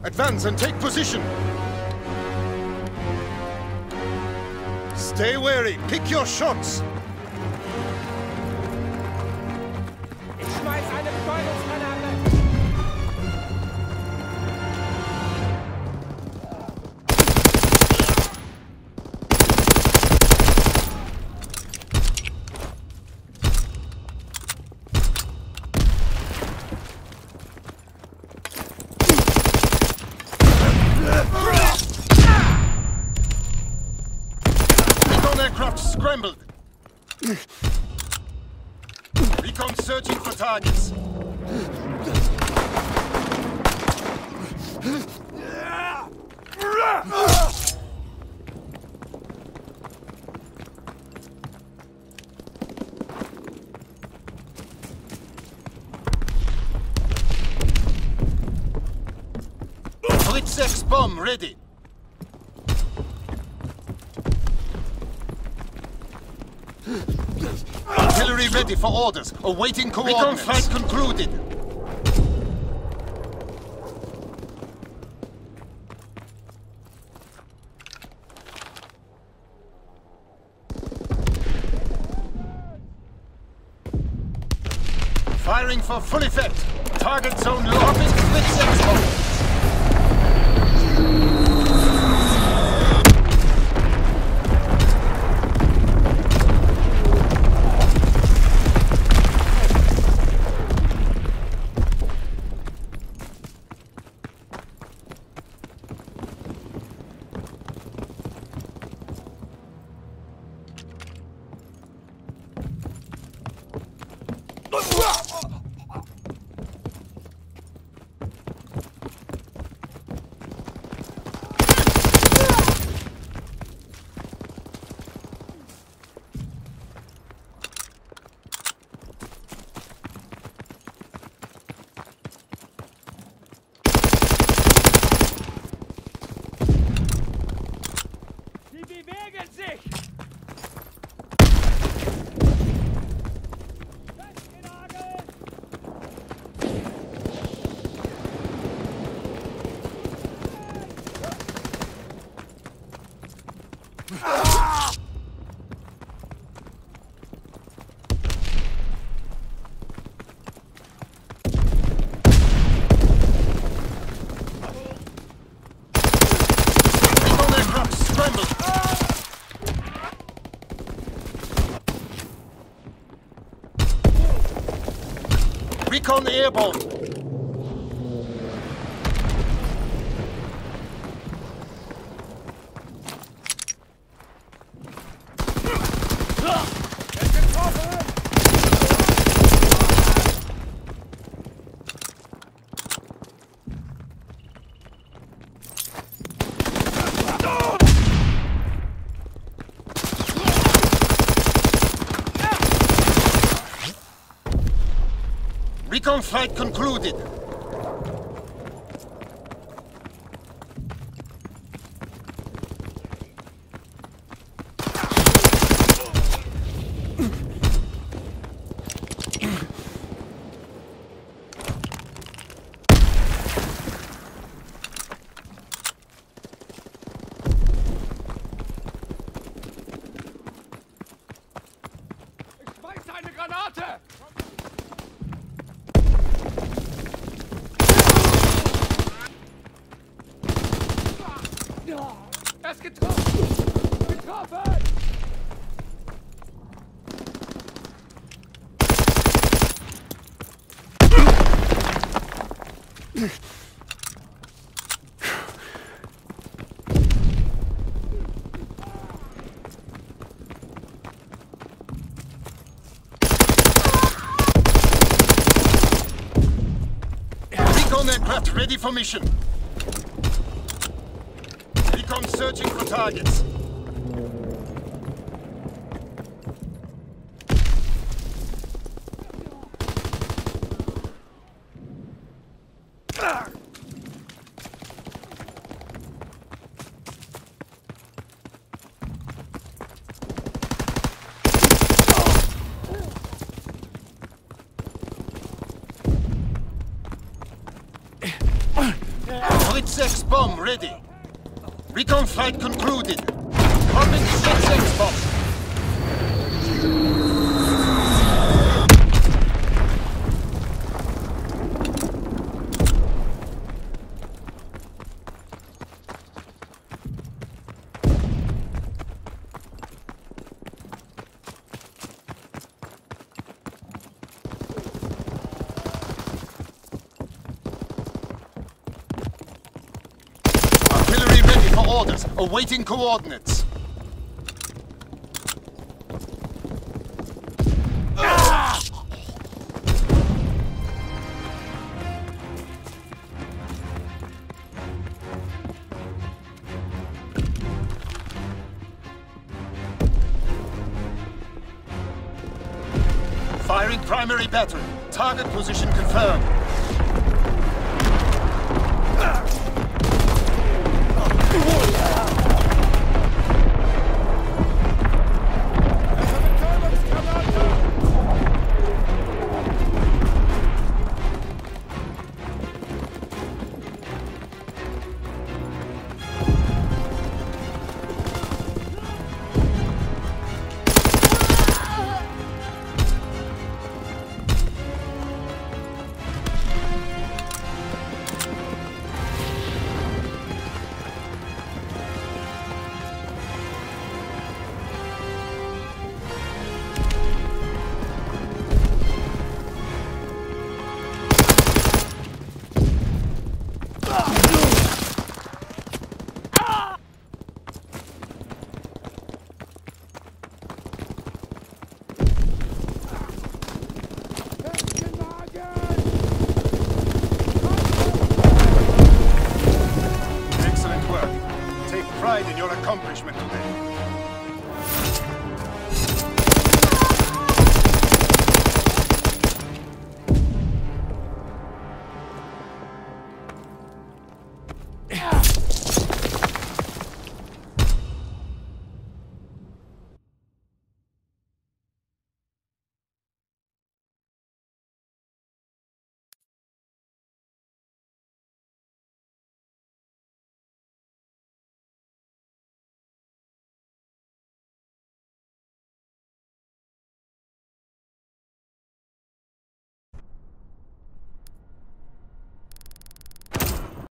Advance and take position. Stay wary. Pick your shots. Ich schmeiß eine Betäubungsgranate. Aircraft scrambled. Recon searching for targets. Blitz bomb ready. Artillery ready for orders, awaiting coordinates. Recon flight concluded. Firing for full effect. Target zone locked. Blitz expo. Recon airborne. Recon flight concluded. Ich schmeiß eine Granate! Er ist getroffen! Getroffen! Recon aircraft ready for mission. Recon searching for targets. Blitz bomb ready. Recon flight concluded. Popping 6X bomb. Artillery ready for orders, awaiting coordinates. Firing primary battery. Target position confirmed. Excellent work. Take pride in your accomplishment today.